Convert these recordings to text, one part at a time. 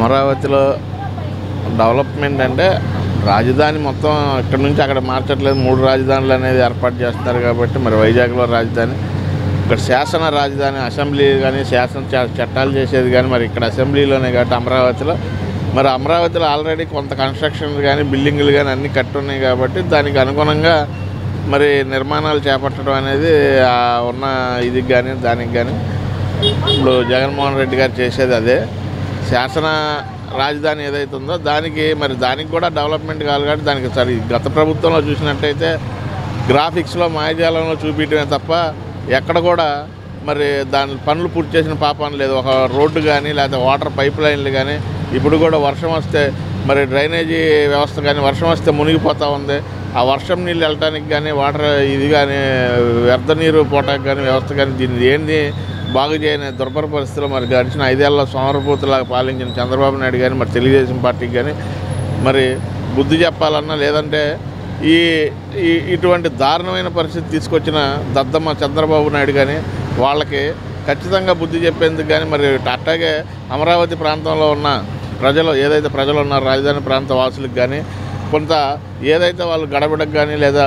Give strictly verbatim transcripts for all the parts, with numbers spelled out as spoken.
అమరావతిలో డెవలప్మెంట్ అంటే రాజధాని మొత్తం ఇక్కడ నుంచి అక్కడ మార్చట్లేదు, మూడు రాజధానులు అనేది ఏర్పాటు చేస్తున్నారు కాబట్టి మరి వైజాగ్లో రాజధాని, ఇక్కడ శాసన రాజధాని అసెంబ్లీ కానీ శాసన చట్టాలు చేసేది కానీ మరి ఇక్కడ అసెంబ్లీలోనే కాబట్టి అమరావతిలో మరి అమరావతిలో ఆల్రెడీ కొంత కన్స్ట్రక్షన్ కానీ బిల్డింగులు కానీ అన్నీ కట్టున్నాయి కాబట్టి దానికి అనుగుణంగా మరి నిర్మాణాలు చేపట్టడం అనేది ఉన్న ఇది కానీ దానికి కానీ ఇప్పుడు జగన్మోహన్ రెడ్డి గారు చేసేది అదే. శాసన రాజధాని ఏదైతే ఉందో దానికి మరి దానికి కూడా డెవలప్మెంట్ కావాలి కాబట్టి దానికి సరి గత ప్రభుత్వంలో చూసినట్టయితే గ్రాఫిక్స్లో మాయాజాలంలో చూపించడమే తప్ప ఎక్కడ కూడా మరి దాని పనులు పూర్తి చేసిన పాపం లేదు. ఒక రోడ్డు కానీ లేకపోతే వాటర్ పైప్ లైన్లు కానీ ఇప్పుడు కూడా వర్షం వస్తే మరి డ్రైనేజీ వ్యవస్థ కానీ వర్షం వస్తే మునిగిపోతూ ఉంది. ఆ వర్షం నీళ్ళు వెళ్ళటానికి కానీ వాటర్ ఇది కానీ వ్యర్థ నీరు పోటానికి కానీ వ్యవస్థ కానీ దీన్ని ఏంది బాగు చేయని దుర్భర పరిస్థితుల్లో మరి గడిచిన ఐదేళ్ల సోమరపోతులాగా పాలించిన చంద్రబాబు నాయుడు కానీ మరి తెలుగుదేశం పార్టీకి కానీ మరి బుద్ధి చెప్పాలన్నా లేదంటే ఈ ఇటువంటి దారుణమైన పరిస్థితి తీసుకొచ్చిన దద్దమ్మ చంద్రబాబు నాయుడు కానీ వాళ్ళకి ఖచ్చితంగా బుద్ధి చెప్పేందుకు కానీ మరి అట్లాగే అమరావతి ప్రాంతంలో ఉన్న ప్రజలు ఏదైతే ప్రజలు ఉన్నారో రాజధాని ప్రాంత వాసులకు కానీ కొంత ఏదైతే వాళ్ళు గడబిడకు కానీ లేదా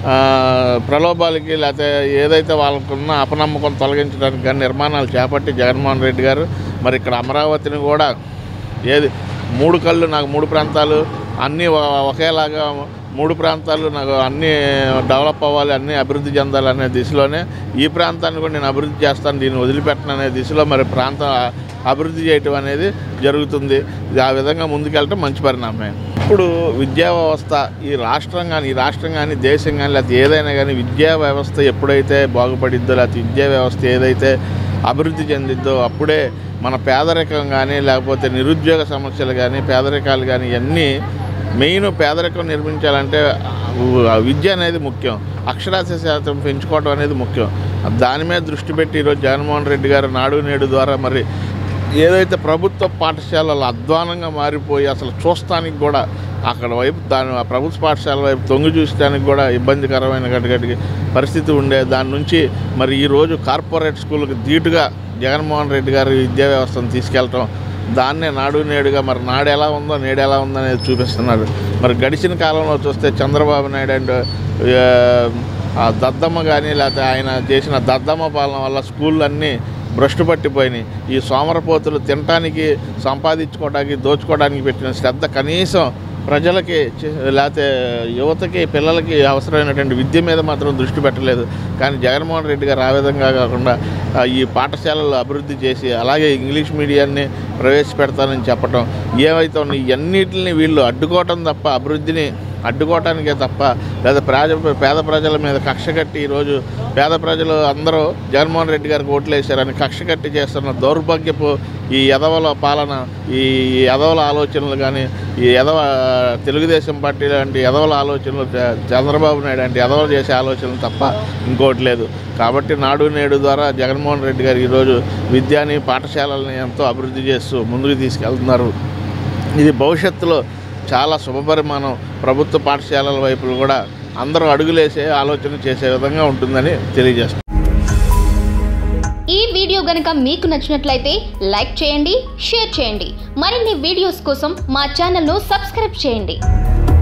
ప్రలోభాలకి లేకపోతే ఏదైతే వాళ్ళకున్న అపనమ్మకం తొలగించడానికి కానీ నిర్మాణాలు చేపట్టి జగన్మోహన్ రెడ్డి గారు మరి ఇక్కడ అమరావతిని కూడా ఏది మూడు కళ్ళు నాకు మూడు ప్రాంతాలు అన్నీ ఒకేలాగా మూడు ప్రాంతాలు నాకు అన్నీ డెవలప్ అవ్వాలి, అన్నీ అభివృద్ధి చెందాలి అనే దిశలోనే ఈ ప్రాంతాన్ని కూడా నేను అభివృద్ధి చేస్తాను, దీన్ని వదిలిపెట్టను అనే దిశలో మరి ప్రాంతం అభివృద్ధి చేయటం అనేది జరుగుతుంది. ఆ విధంగా ముందుకెళ్ళటం మంచి పరిణామమే. ఇప్పుడు విద్యా వ్యవస్థ ఈ రాష్ట్రం కానీ ఈ రాష్ట్రం కానీ దేశం కానీ లేకపోతే ఏదైనా కానీ విద్యా వ్యవస్థ ఎప్పుడైతే బాగుపడిద్దో లేకపోతే విద్యా వ్యవస్థ ఏదైతే అభివృద్ధి చెందిద్దో అప్పుడే మన పేదరికం కానీ లేకపోతే నిరుద్యోగ సమస్యలు కానీ పేదరికాలు కానీ ఇవన్నీ మెయిన్ పేదరికం నిర్మించాలంటే విద్య అనేది ముఖ్యం, అక్షరాస్యత శాతం పెంచుకోవడం అనేది ముఖ్యం. దాని మీద దృష్టి పెట్టి ఈరోజు జగన్మోహన్ రెడ్డి గారు నాడు నేడు ద్వారా మరి ఏదైతే ప్రభుత్వ పాఠశాలలు అధ్వానంగా మారిపోయి అసలు చూస్తానికి కూడా అక్కడ వైపు దాని ప్రభుత్వ పాఠశాల వైపు తొంగి చూసడానికి కూడా ఇబ్బందికరమైన గడిగడికి పరిస్థితి ఉండే దాని నుంచి మరి ఈరోజు కార్పొరేట్ స్కూళ్ళకి ధీటుగా జగన్మోహన్ రెడ్డి గారు విద్యా వ్యవస్థను తీసుకెళ్ళటం దాన్నే నాడు నేడుగా మరి నాడు ఎలా ఉందో నేడు ఎలా ఉందో అనేది చూపిస్తున్నారు. మరి గడిచిన కాలంలో చూస్తే చంద్రబాబు నాయుడు అండ్ ఆ దద్దమ్మ కానీ లేకపోతే ఆయన చేసిన దద్దమ్మ పాలన వల్ల స్కూళ్ళు అన్నీ భ్రష్టు పట్టిపోయినాయి. ఈ సోమరపోతులు తినటానికి సంపాదించుకోవడానికి దోచుకోవడానికి పెట్టిన శ్రద్ధ కనీసం ప్రజలకి లేకపోతే యువతకి పిల్లలకి అవసరమైనటువంటి విద్య మీద మాత్రం దృష్టి పెట్టలేదు. కానీ జగన్మోహన్ రెడ్డి గారు ఆ విధంగా కాకుండా ఈ పాఠశాలలు అభివృద్ధి చేసి అలాగే ఇంగ్లీష్ మీడియాన్ని ప్రవేశపెడతానని చెప్పడం ఏవైతే ఉన్నాయి ఇవన్నిటిని వీళ్ళు అడ్డుకోవటం తప్ప అభివృద్ధిని అడ్డుకోవటానికే తప్ప లేదా ప్రజ పేద ప్రజల మీద కక్ష కట్టి ఈరోజు పేద ప్రజలు అందరూ జగన్మోహన్ రెడ్డి గారికి ఓట్లు వేశారని కక్ష కట్టి చేస్తున్న దౌర్భాగ్యపు ఈ ఎదవల పాలన ఈ ఎదవల ఆలోచనలు కానీ ఈ ఎదవ తెలుగుదేశం పార్టీ లాంటి ఎదవల ఆలోచనలు చంద్రబాబు నాయుడు లాంటి ఎదవలు చేసే ఆలోచనలు తప్ప ఇంకోటి లేదు. కాబట్టి నాడు నేడు ద్వారా జగన్మోహన్ రెడ్డి గారు ఈరోజు విద్యాని పాఠశాలల్ని ఎంతో అభివృద్ధి చేస్తూ ముందుకు తీసుకెళ్తున్నారు. ఇది భవిష్యత్తులో చాలా శుభపరిమాణం ప్రభుత్వ పాఠశాలల వైపులు కూడా అందరూ అడుగులేసే ఆలోచన చేసే విధంగా ఉంటుందని తెలియజేస్తారు. ఈ వీడియో గనుక మీకు నచ్చినట్లయితే లైక్ చేయండి, షేర్ చేయండి. మరిన్ని వీడియోస్ కోసం మా ఛానల్ను సబ్స్క్రైబ్ చేయండి.